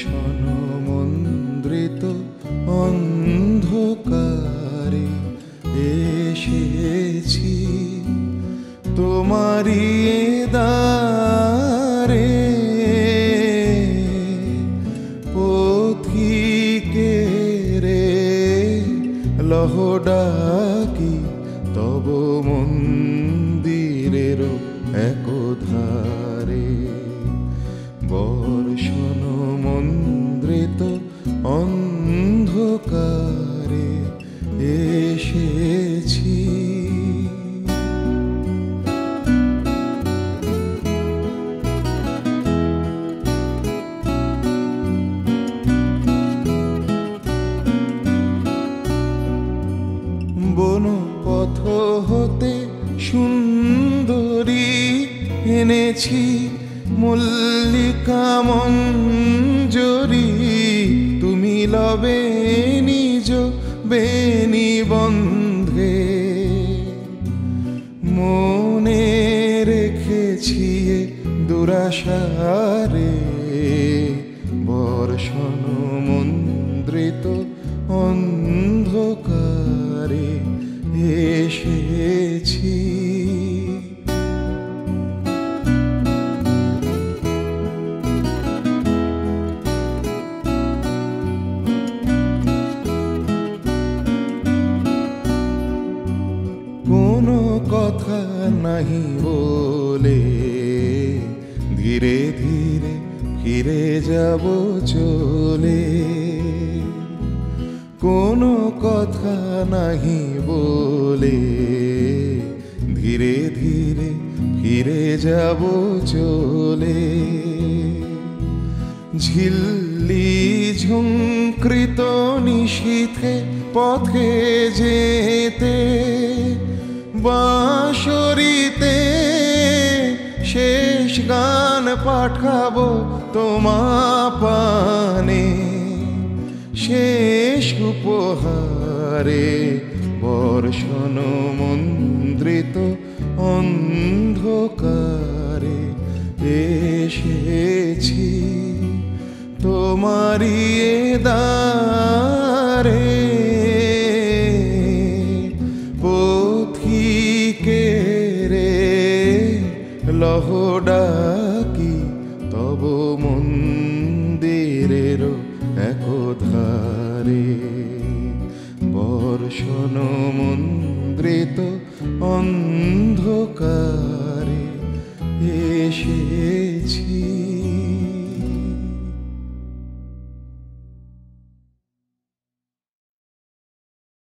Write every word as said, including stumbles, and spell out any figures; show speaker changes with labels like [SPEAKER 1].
[SPEAKER 1] বর্ষণ মন্দ্রিত অন্ধকারে এসেছি তোমারি দ্বারে, পথিকেরে লহ ডাকি তব মন্দিরের একধারে। বর্ষণ মন্দ্রিত অন্ধকারে এসেছি। বন পথ হতে সুন্দরী এনেছি মল্লিকা মঞ্জরি, তুমি লবে নিজ বেনি বন্ধে। মনে রেখেছি দুরাশারে, বর্ষণ মন্দ্রিত অন্ধকারে এসেছি। কোনো কথা নাহি বলে ধীরে ধীরে ফিরে যাব চলে। কোনো কথা নাহি বলে ধীরে ধীরে ফিরে যাব চলে। ঝিল্লি ঝুঙ্কৃত নিশীথে পথে যেতে, বাঁশরীতে শেষ গান পাঠাবো তোমা পানে। শেষ উপহারে বর্ষণ মন্দ্রিত অন্ধকারে এসেছি তোমারি দ্বারে। পথিকেরে লহ ডাকি তব মন্দিরের একধারে। বর্ষণ মন্দ্রিত অন্ধকারে এসেছি।